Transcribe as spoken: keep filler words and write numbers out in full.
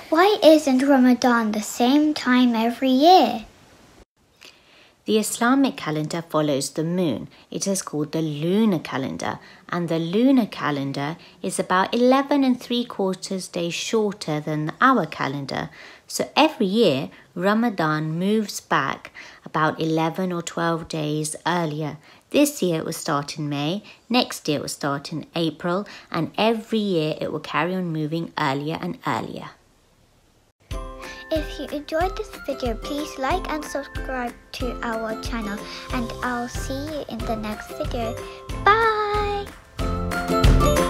Why isn't Ramadan the same time every year? The Islamic calendar follows the moon. It is called the lunar calendar, and the lunar calendar is about eleven and three quarters days shorter than our calendar. So every year, Ramadan moves back about eleven or twelve days earlier. This year it will start in May, next year it will start in April, and every year it will carry on moving earlier and earlier. If you enjoyed this video, please like and subscribe to our channel, and I'll see you in the next video. Bye!